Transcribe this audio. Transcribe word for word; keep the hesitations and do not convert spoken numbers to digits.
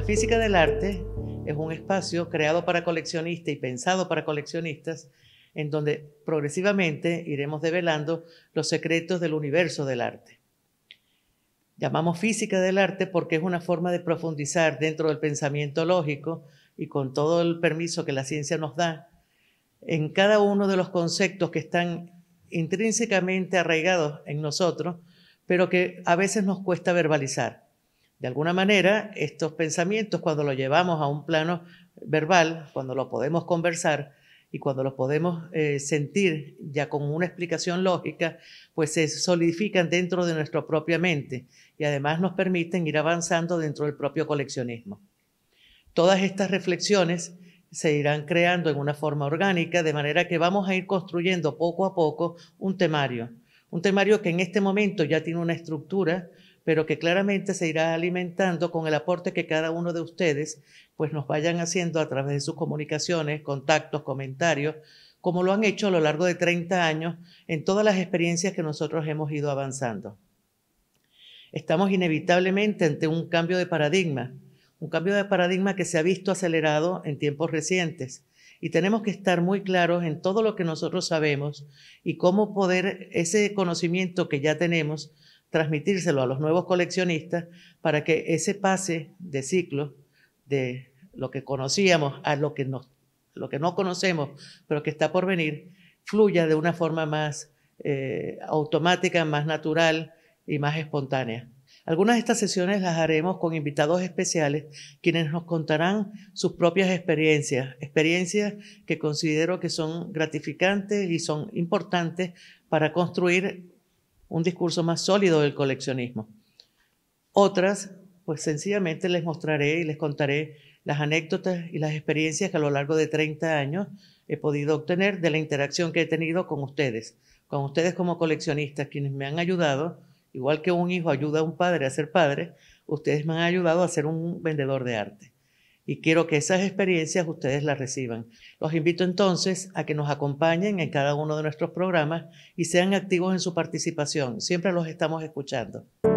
Física del arte es un espacio creado para coleccionistas y pensado para coleccionistas, en donde progresivamente iremos develando los secretos del universo del arte. Llamamos física del arte porque es una forma de profundizar dentro del pensamiento lógico y con todo el permiso que la ciencia nos da, en cada uno de los conceptos que están intrínsecamente arraigados en nosotros, pero que a veces nos cuesta verbalizar. De alguna manera, estos pensamientos, cuando los llevamos a un plano verbal, cuando lo podemos conversar y cuando los podemos eh, sentir ya con una explicación lógica, pues se solidifican dentro de nuestra propia mente y además nos permiten ir avanzando dentro del propio coleccionismo. Todas estas reflexiones se irán creando en una forma orgánica, de manera que vamos a ir construyendo poco a poco un temario. Un temario que en este momento ya tiene una estructura, pero que claramente se irá alimentando con el aporte que cada uno de ustedes pues nos vayan haciendo a través de sus comunicaciones, contactos, comentarios, como lo han hecho a lo largo de treinta años en todas las experiencias que nosotros hemos ido avanzando. Estamos inevitablemente ante un cambio de paradigma, un cambio de paradigma que se ha visto acelerado en tiempos recientes, y tenemos que estar muy claros en todo lo que nosotros sabemos y cómo poder ese conocimiento que ya tenemos transmitírselo a los nuevos coleccionistas para que ese pase de ciclo de lo que conocíamos a lo que, nos, lo que no conocemos, pero que está por venir, fluya de una forma más eh, automática, más natural y más espontánea. Algunas de estas sesiones las haremos con invitados especiales, quienes nos contarán sus propias experiencias, experiencias que considero que son gratificantes y son importantes para construir un discurso más sólido del coleccionismo. Otras, pues sencillamente les mostraré y les contaré las anécdotas y las experiencias que a lo largo de treinta años he podido obtener de la interacción que he tenido con ustedes, con ustedes como coleccionistas, quienes me han ayudado, igual que un hijo ayuda a un padre a ser padre, ustedes me han ayudado a ser un vendedor de arte. Y quiero que esas experiencias ustedes las reciban. Los invito entonces a que nos acompañen en cada uno de nuestros programas y sean activos en su participación. Siempre los estamos escuchando.